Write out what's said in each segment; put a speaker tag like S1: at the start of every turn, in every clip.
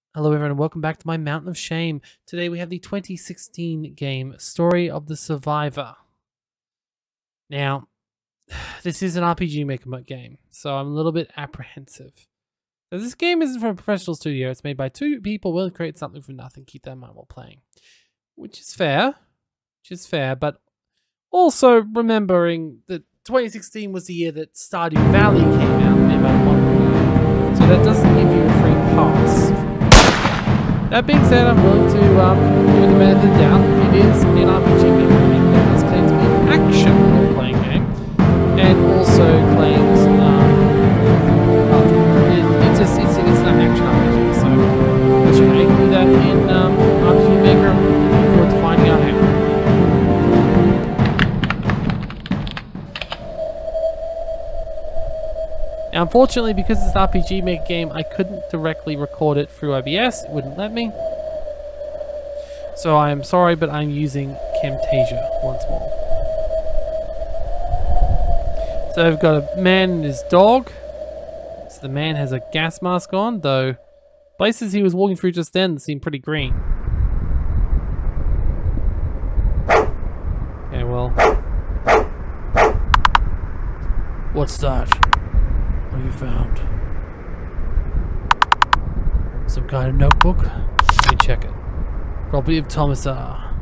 S1: Hello everyone and welcome back to my Mountain of Shame. Today we have the 2016 game Story of the Survivor. Now, this is an RPG Maker game, so I'm a little bit apprehensive. Now, this game isn't from a professional studio, it's made by two people willing to create something from nothing, keep that in mind while playing. Which is fair, but also remembering that 2016 was the year that Stardew Valley came out, made by one. So that doesn't give you a free pass. That being said, I'm willing to give it the benefit of the doubt. It is an RPG Maker game that does claim to be an action role-playing game, and also claims it's not action RPG. So let's see how you can do that in RPG Maker. Looking forward to finding out how. Now, unfortunately, because it's an RPG Maker game, I couldn't directly record it through OBS. It wouldn't let me. So I am sorry, but I'm using Camtasia once more. So I've got a man and his dog. So the man has a gas mask on, though places he was walking through just then seemed pretty green. Okay, well. What's that? What have you found? Some kind of notebook? Let me check it. Property of Thomas R.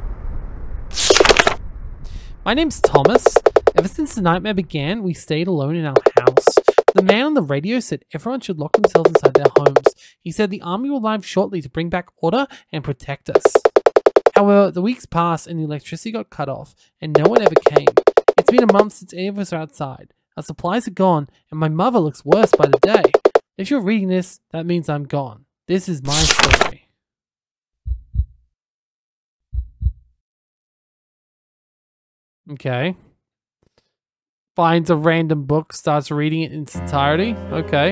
S1: My name's Thomas. Ever since the nightmare began, we stayed alone in our house. The man on the radio said everyone should lock themselves inside their homes. He said the army will arrive shortly to bring back order and protect us. However, the weeks passed and the electricity got cut off, and no one ever came. It's been a month since any of us are outside. Our supplies are gone, and my mother looks worse by the day. If you're reading this, that means I'm gone. This is my story. Okay. Finds a random book, starts reading it in its entirety. Okay.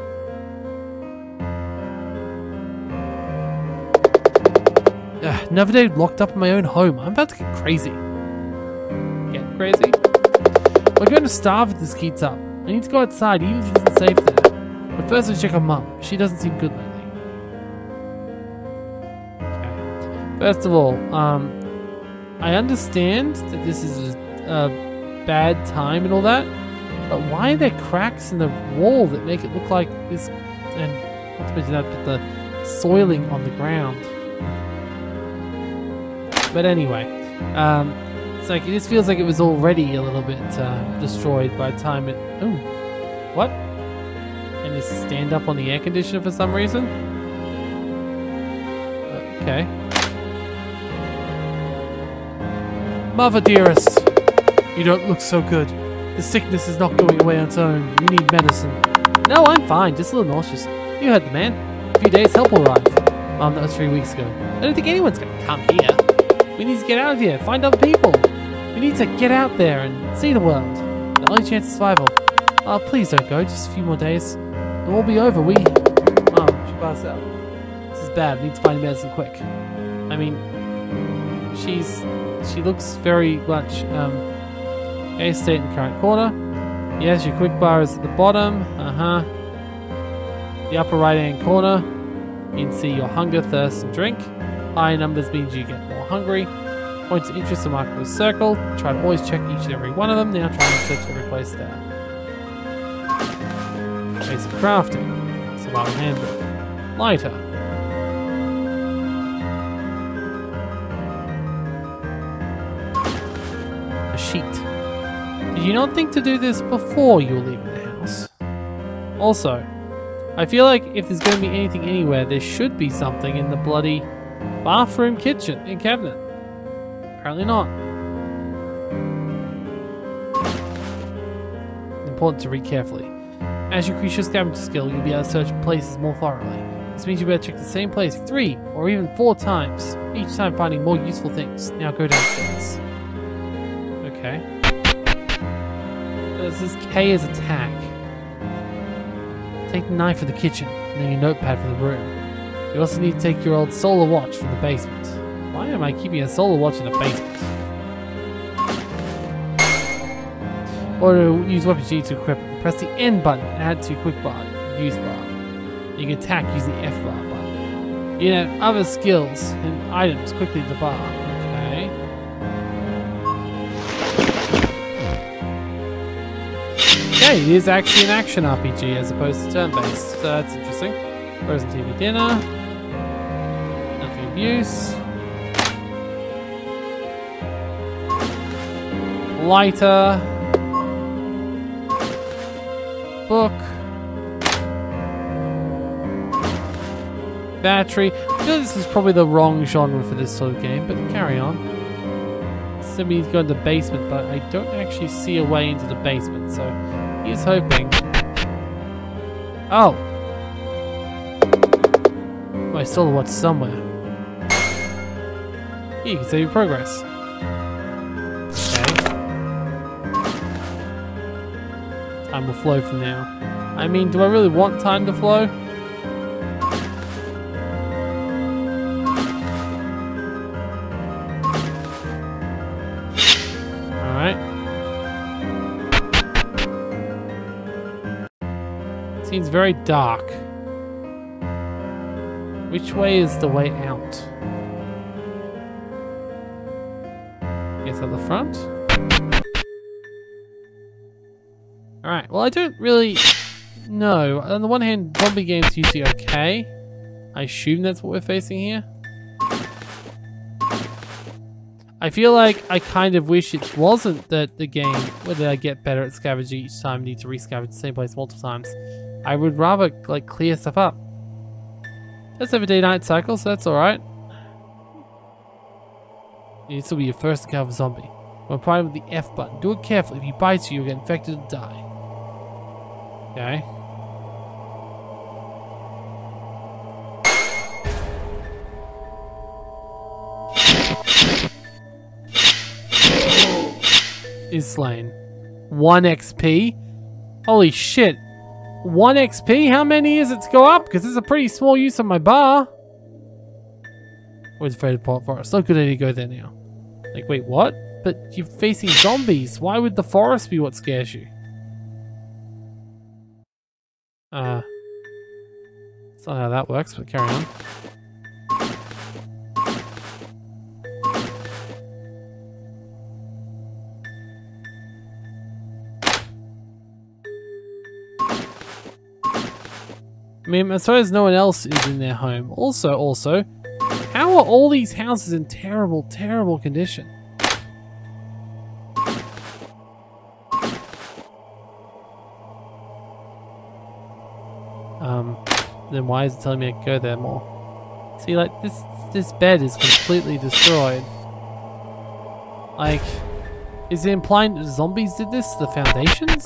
S1: Another day locked up in my own home. I'm about to get crazy. Get crazy? We're going to starve if this keeps up. I need to go outside, even if it isn't safe there. But first I check on Mum. She doesn't seem good lately. Okay. First of all, I understand that this is a bad time and all that, but why are there cracks in the wall that make it look like this? And not to mention that, but the soiling on the ground. But anyway, it's like, it just feels like it was already a little bit destroyed by the time it... Ooh. What? And just stand up on the air conditioner for some reason? Okay. Mother dearest, you don't look so good. The sickness is not going away on its own. You need medicine. No, I'm fine. Just a little nauseous. You heard the man. In a few days, help will arrive. Mom, that was 3 weeks ago. I don't think anyone's going to come here. We need to get out of here. Find other people. We need to get out there and see the world. The only chance of survival. Oh, please don't go. Just a few more days. It'll all be over. Mom, she passed out. This is bad. We need to find medicine quick. I mean, she looks very much, okay, stay in the current corner. Yes, your quick bar is at the bottom. The upper right hand corner, you can see your hunger, thirst, and drink. Higher numbers means you get more hungry. Points of interest are marked with a circle. Try to always check each and every one of them. Now try and search every place there. Basic crafting. Survival handbook. Lighter. A sheet. Did you not think to do this before you were leaving the house? Also, I feel like if there's going to be anything anywhere, there should be something in the bloody bathroom kitchen and cabinet. Apparently not. Important to read carefully. As you increase your scavenger skill, you'll be able to search places more thoroughly. This means you better check the same place 3 or even 4 times, each time finding more useful things. Now go downstairs. Okay. This is K as attack. Take the knife from the kitchen, and then your notepad from the room. You also need to take your old solar watch from the basement. Why am I keeping a solar watch in the basement? Or to use weapon G to equip it. Press the N button and add to your quick bar, use bar. You can attack using the F bar button. You know, other skills and items quickly at the bar. Okay. Okay, it is actually an action RPG as opposed to turn-based, so that's interesting. Frozen TV dinner. Nothing of use. Lighter. Book. Battery. I feel like this is probably the wrong genre for this sort of game, but carry on. So we need to go into the basement, but I don't actually see a way into the basement, so he's hoping. Oh! Oh, I stole the watch somewhere. Here, you can save your progress. Okay. Time will flow from now. I mean, do I really want time to flow? Seems very dark. Which way is the way out? Guess at the front? Alright, well I don't really know. On the one hand, zombie games usually okay. I assume that's what we're facing here. I feel like I kind of wish it wasn't that the game, whether I get better at scavenging each time, need to re-scavenge the same place multiple times. I would rather like clear stuff up. That's every day-night cycle, so that's alright. This will be your first encounter with a zombie. When applying with the F button, do it carefully. If he bites you, you'll get infected and die. Okay. Is slain. 1 XP? Holy shit. 1 XP? How many is it to go up? Because it's a pretty small use of my bar. Always afraid of Pot Forest. Not good idea to go there now. Like, wait, what? But you're facing zombies. Why would the forest be what scares you? That's not how that works, but carry on. I mean, as far as no one else is in their home. Also, how are all these houses in terrible, terrible condition? Then why is it telling me I can go there more? See, like, this bed is completely destroyed. Like, is it implying that zombies did this to the foundations?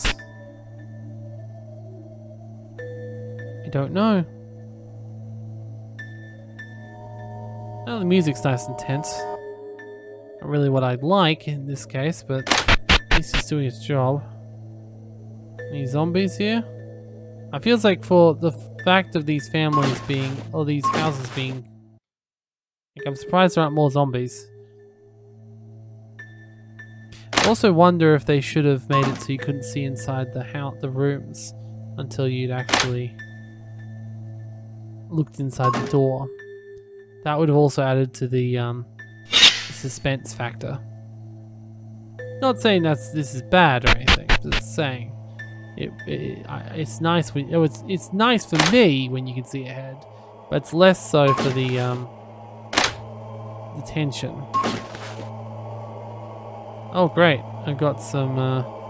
S1: I don't know. Well, the music's nice and tense. Not really what I'd like in this case, but at least it's doing its job. Any zombies here? It feels like for the fact of these families being, or these houses being, like, I'm surprised there aren't more zombies. I also wonder if they should have made it so you couldn't see inside the rooms until you'd actually looked inside the door. That would have also added to the suspense factor. Not saying this is bad or anything, just saying it's nice when it's nice for me when you can see ahead, but it's less so for the tension. Oh great, I got some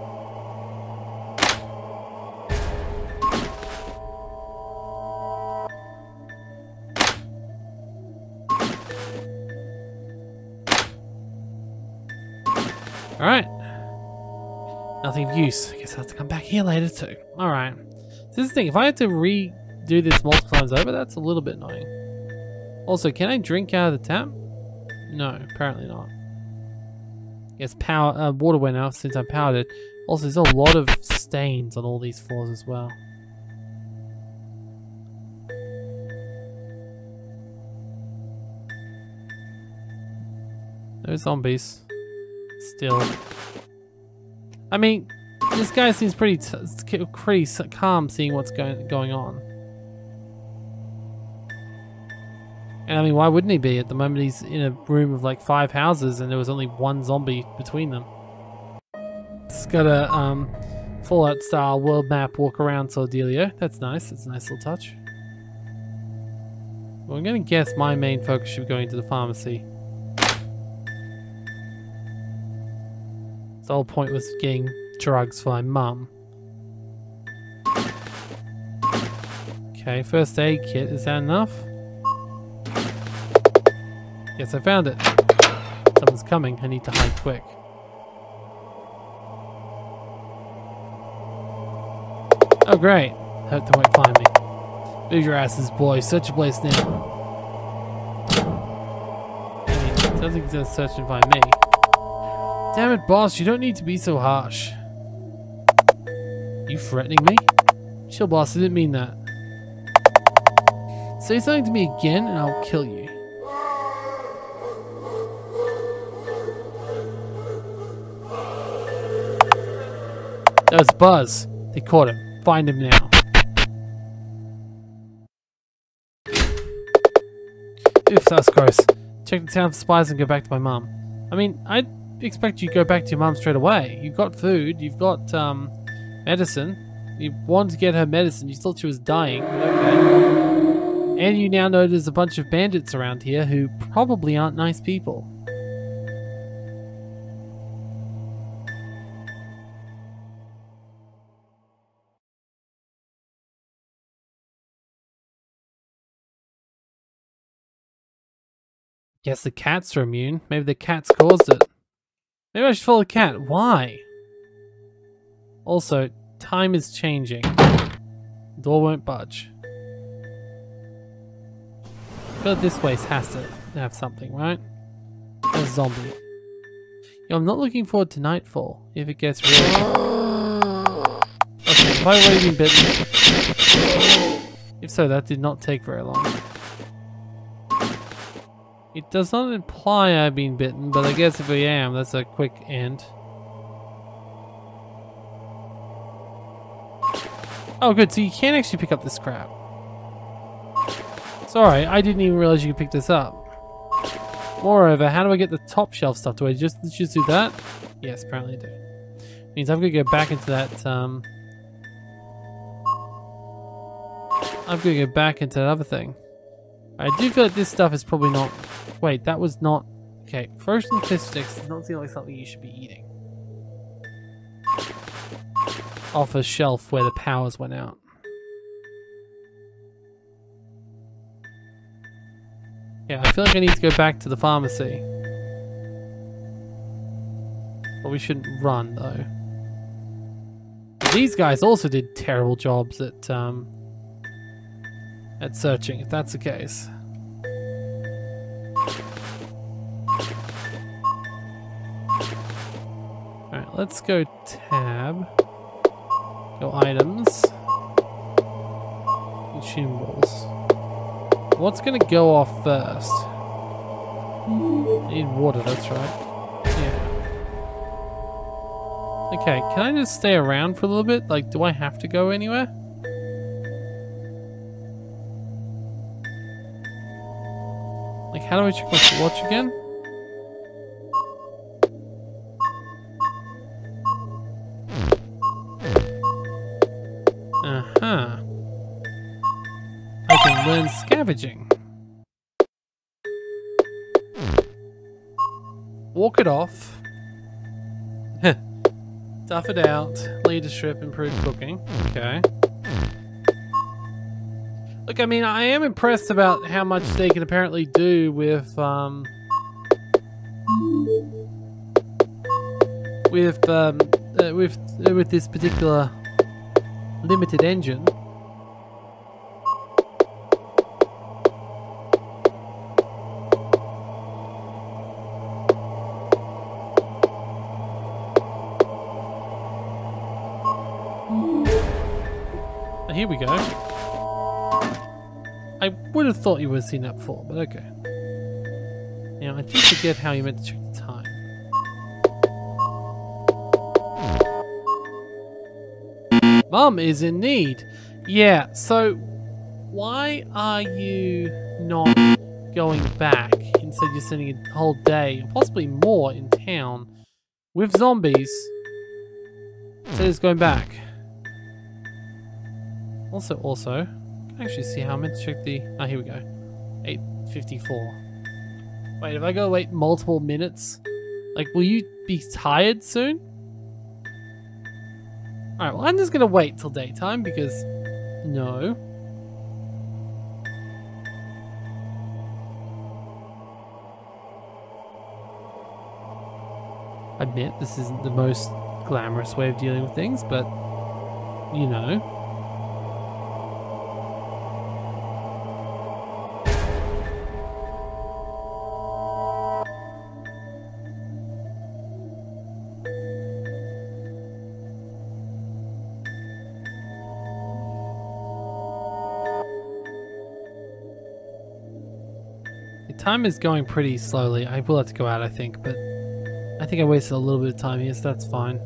S1: Alright. Nothing of use. I guess I'll have to come back here later too. Alright. So this is the thing, if I had to redo this multiple times over, that's a little bit annoying. Also, can I drink out of the tap? No, apparently not. Yes, water went out since I powered it. Also, there's a lot of stains on all these floors as well. No zombies. Still. I mean, this guy seems pretty calm seeing what's going on. And I mean, why wouldn't he be? At the moment, he's in a room of like 5 houses and there was only one zombie between them. It's got a Fallout style world map walk around Sordelio. That's nice. That's a nice little touch. Well, I'm going to guess my main focus should be going to the pharmacy. The whole point was getting drugs for my mum. Okay, first aid kit. Is that enough? Yes, I found it. Someone's coming. I need to hide quick. Oh, great. Hope they won't find me. Move your asses, boy. Search a place now. I mean, it sounds like he's gonna search and find me. Damn it, boss. You don't need to be so harsh. You threatening me? Chill, boss. I didn't mean that. Say something to me again and I'll kill you. That was Buzz. They caught him. Find him now. Oof, that's gross. Check the town for spies and go back to my mum. I mean, I'd expect you to go back to your mum straight away. You've got food, you've got medicine. You wanted to get her medicine, you thought she was dying, but okay. And you now know there's a bunch of bandits around here who probably aren't nice people. Guess the cats are immune. Maybe the cats caused it. Maybe I should follow the cat. Why? Also, time is changing. Door won't budge. I feel like this place has to have something, right? A zombie. Yo, I'm not looking forward to nightfall if it gets real. Okay, have I already been bitten? If so, that did not take very long. It does not imply I've been bitten, but I guess if I am, that's a quick end. Oh good, so you can actually pick up this crap. Sorry, I didn't even realize you could pick this up. Moreover, how do I get the top shelf stuff? Do I just do that? Yes, apparently I do. Means I've got to go back into that, I've got to go back into that other thing. I do feel like this stuff is probably not... Wait, that was not... Okay, frozen fish sticks does not seem like something you should be eating. Off a shelf where the powers went out. Yeah, I feel like I need to go back to the pharmacy. But we shouldn't run, though. These guys also did terrible jobs at searching, if that's the case. Alright, let's go tab. Go items. Consumables. What's gonna go off first? I need water, that's right. Yeah. Okay, can I just stay around for a little bit? Like, do I have to go anywhere? Like, how do I check my watch again? Uh-huh. I can learn scavenging. Walk it off. Tough it out. Leadership, improved cooking. Okay. Look, I mean, I am impressed about how much they can apparently do with this particular limited engine. Here we go. I would have thought you would have seen that before, but okay. Now, I do forget how you meant to check the time. Mum is in need. Yeah, so why are you not going back. Instead, you're spending a whole day, possibly more, in town with zombies. Instead, it's going back. Also, can I actually see how I'm meant to check the... Oh, here we go. 8:54. Wait, if I go wait multiple minutes, like, will you be tired soon? Alright, well, I'm just gonna wait till daytime because... No. I admit this isn't the most glamorous way of dealing with things, but... You know. Time is going pretty slowly. I will have to go out, I think, but I think I wasted a little bit of time here, so that's fine.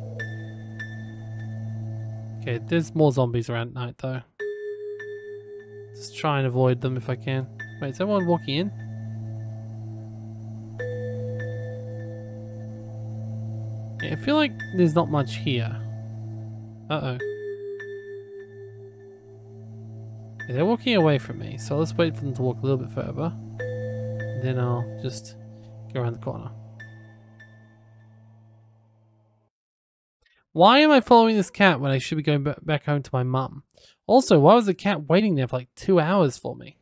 S1: Okay, there's more zombies around at night, though. Just try and avoid them if I can. Wait, is everyone walking in? Yeah, I feel like there's not much here. Uh-oh. Yeah, they're walking away from me, so let's wait for them to walk a little bit further. Then I'll just go around the corner. Why am I following this cat when I should be going back home to my mum? Also, why was the cat waiting there for like 2 hours for me?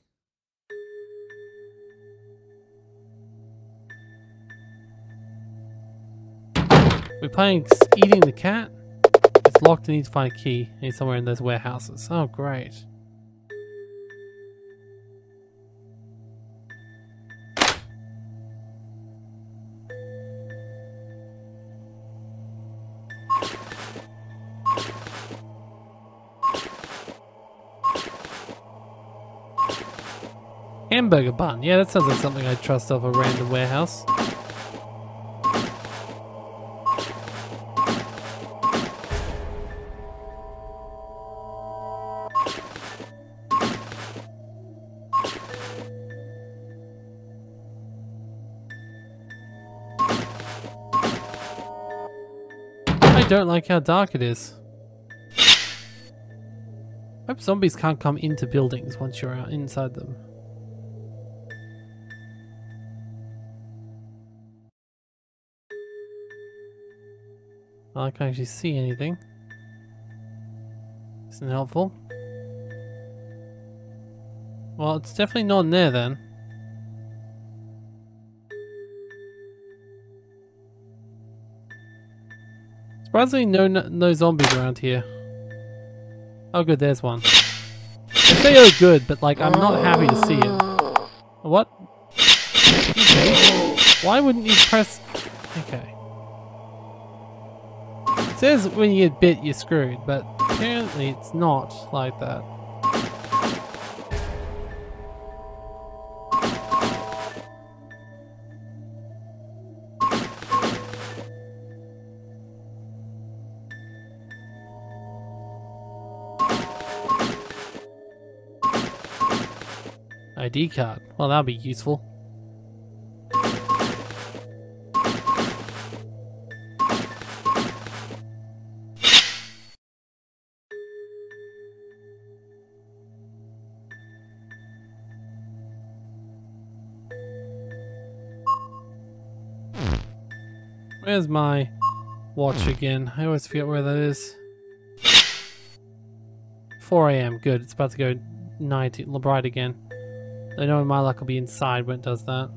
S1: We're playing eating the cat? It's locked, I need to find a key. I need somewhere in those warehouses. Oh, great. Hamburger bun. Yeah, that sounds like something I'd trust off a random warehouse. I don't like how dark it is. I hope zombies can't come into buildings once you're out inside them. I can't actually see anything. Isn't helpful. Well, it's definitely not in there then. Surprisingly, no zombies around here. Oh, good, there's one. I say oh good, but like I'm not happy to see it. What? Okay. Why wouldn't you press? Okay. It says when you get bit, you're screwed, but apparently it's not like that. ID card. Well, that'll be useful. Where's my watch again? I always forget where that is. 4 AM. Good. It's about to go 90 bright again. I know my luck will be inside when it does that.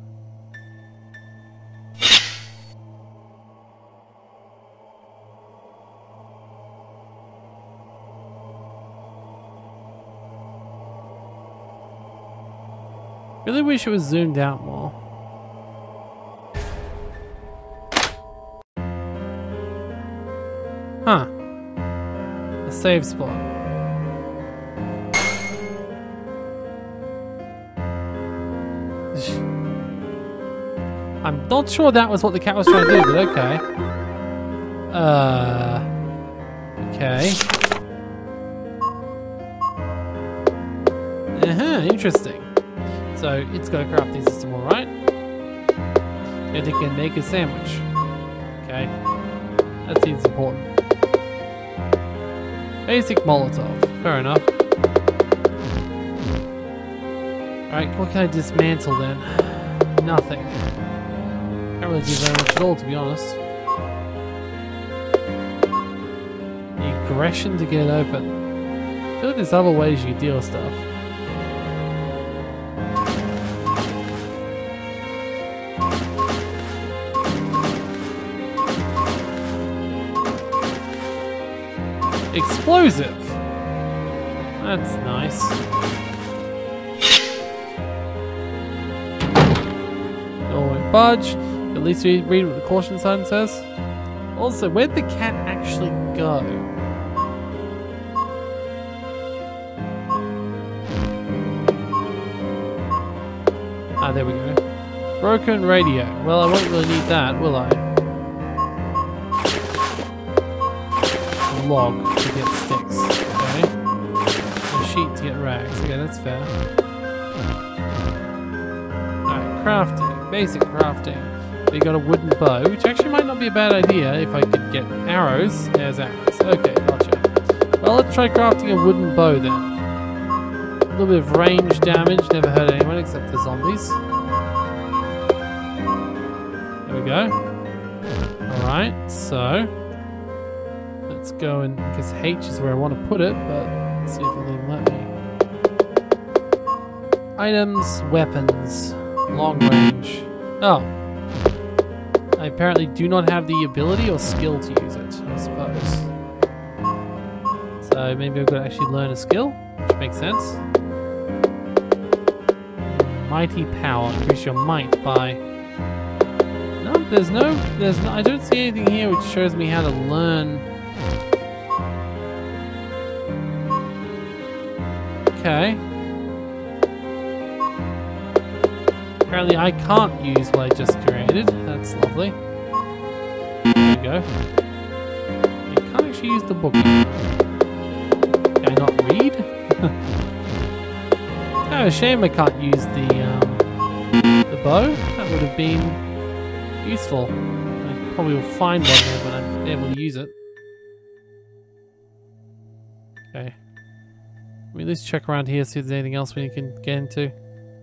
S1: Really wish it was zoomed out more. Huh. A save spot. I'm not sure that was what the cat was trying to do, but okay. Okay. Interesting. So it's got a crafting system, alright? And it can make a sandwich. Okay. That seems important. Basic Molotov. Fair enough. Alright, what can I dismantle then? Nothing. Can't really do very much at all, to be honest. The aggression to get it open. I feel like there's other ways you can deal with stuff. Explosive! That's nice. Don't won't budge. At least we read what the caution sign says. Also, where'd the cat actually go? Ah, there we go. Broken radio. Well, I won't really need that, will I? A log to get sticks. Okay. A sheet to get rags. Okay, that's fair. Alright, crafting. Basic crafting. We got a wooden bow, which actually might not be a bad idea if I could get arrows. There's arrows. Okay, gotcha. Well, let's try crafting a wooden bow then. A little bit of range damage, never hurt anyone except the zombies. There we go. Alright, so let's go and, I guess H is where I want to put it, but let's see if it'll even let me. Items, weapons, long range. Oh. I apparently do not have the ability or skill to use it, I suppose. So maybe I've got to actually learn a skill, which makes sense. Mighty power, increase your might by... No, there's no, I don't see anything here which shows me how to learn. Okay. Apparently I can't use what I just created. That's lovely. There we go. I can't actually use the book. Can I not read? Oh, a shame I can't use the bow. That would have been useful. I probably will find one there when I'm able to use it. Okay. Let me at least check around here, see if there's anything else we can get into.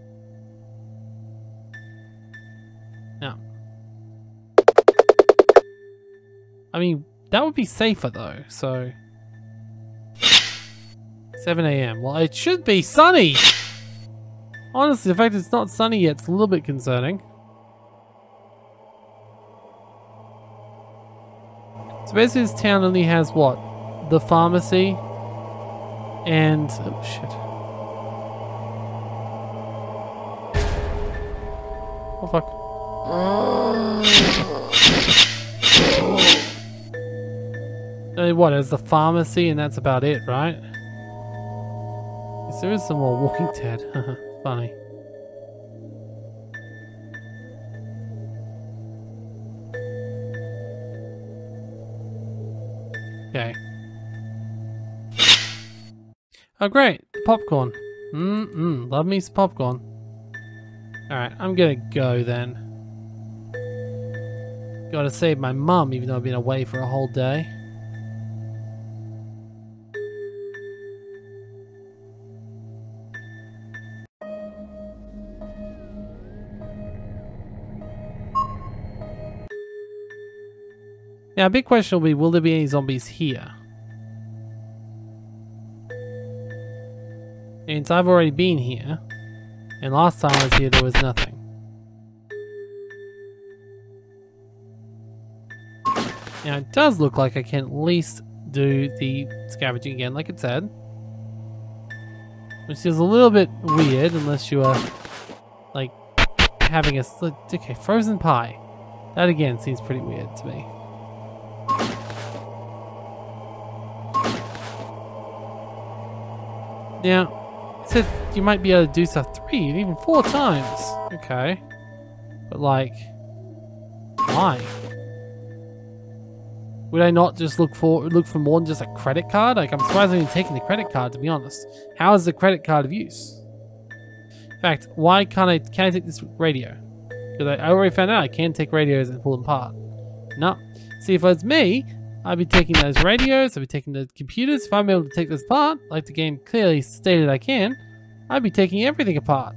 S1: I mean, that would be safer though, so... 7 AM. Well, it should be sunny! Honestly, the fact it's not sunny yet is a little bit concerning. So basically this town only has what? The pharmacy and... oh shit. Oh fuck. What, there's the pharmacy and that's about it, right? Yes, there is some more Walking Dead. Funny. Okay. Oh great, popcorn. Love me some popcorn. Alright, I'm gonna go then. Gotta save my mum even though I've been away for a whole day. Now, a big question will be, will there be any zombies here? And I've already been here, and last time I was here there was nothing. Now, it does look like I can at least do the scavenging again, like it said. Which is a little bit weird, unless you are, like, having a... okay, frozen pie. That again seems pretty weird to me. Now, it said you might be able to do stuff 3, even 4 times. Okay. But like, why? Would I not just look for more than just a credit card? Like, I'm surprised I'm even taking the credit card, to be honest. How is the credit card of use? In fact, why can't I take this radio? Because I already found out I can take radios and pull them apart. No. See, if it was me, I'd be taking those radios, I'd be taking the computers. If I'm able to take this apart, like the game clearly stated I can, I'd be taking everything apart.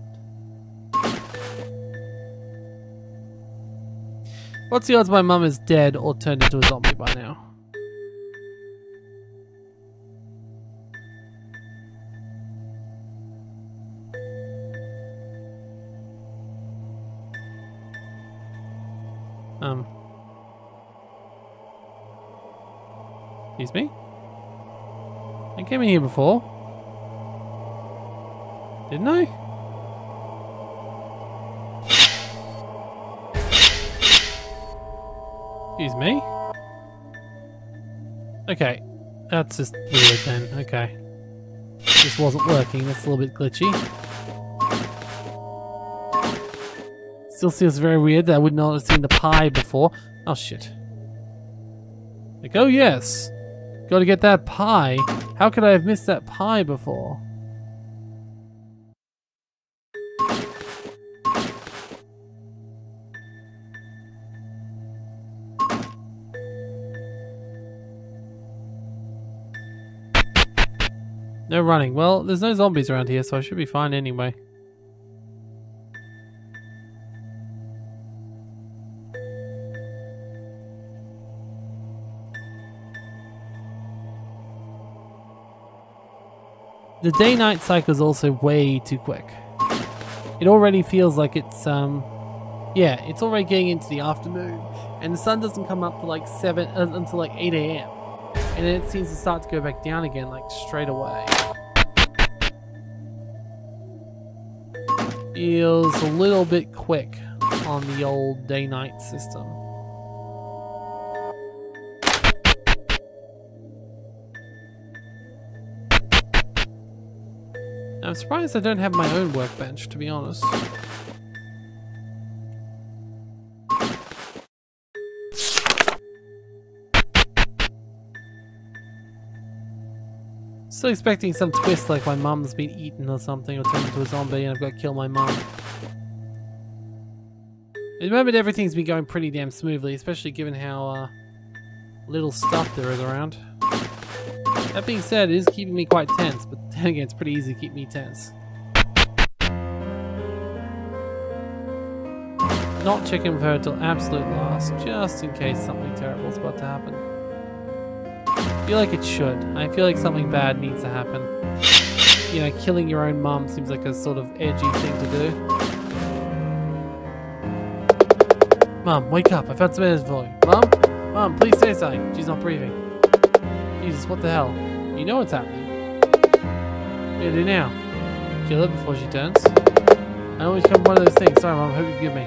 S1: What's the odds my mum is dead or turned into a zombie by now? Excuse me? I came in here before. Didn't I? Excuse me? Okay. That's just weird then. Okay. This wasn't working. That's a little bit glitchy. Still feels very weird that I would not have seen the pie before. Oh shit. Like, oh yes. Gotta get that pie. How could I have missed that pie before? No running. Well, there's no zombies around here, so I should be fine anyway. The day-night cycle is also way too quick. It already feels like it's, yeah, it's already getting into the afternoon, and the sun doesn't come up for like until like 8 AM. And then it seems to start to go back down again, like straight away. Feels a little bit quick on the old day-night system. I'm surprised I don't have my own workbench, to be honest. Still expecting some twist like my mum's been eaten or something or turned into a zombie and I've got to kill my mum. At the moment everything's been going pretty damn smoothly, especially given how little stuff there is around. That being said, it is keeping me quite tense, but then again it's pretty easy to keep me tense. Not checking with her till absolute last, just in case something terrible is about to happen. I feel like it should. I feel like something bad needs to happen. You know, killing your own mum seems like a sort of edgy thing to do. Mum, wake up. I found some energy for you. Mum? Mum, please say something. She's not breathing. Jesus, what the hell? You know what's happening. What do you do now? Kill her before she turns? I always become one of those things. Sorry, Mum. Hope you forgive me.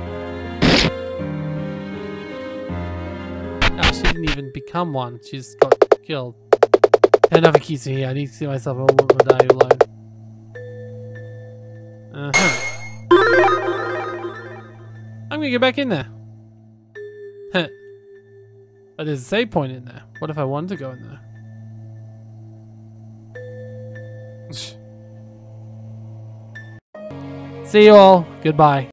S1: Ah, she didn't even become one. She just got killed. Enough keeps me here. I need to see myself a little bit die alone. I'm gonna get back in there. But there's a save point in there. What if I wanted to go in there? See you all. Goodbye.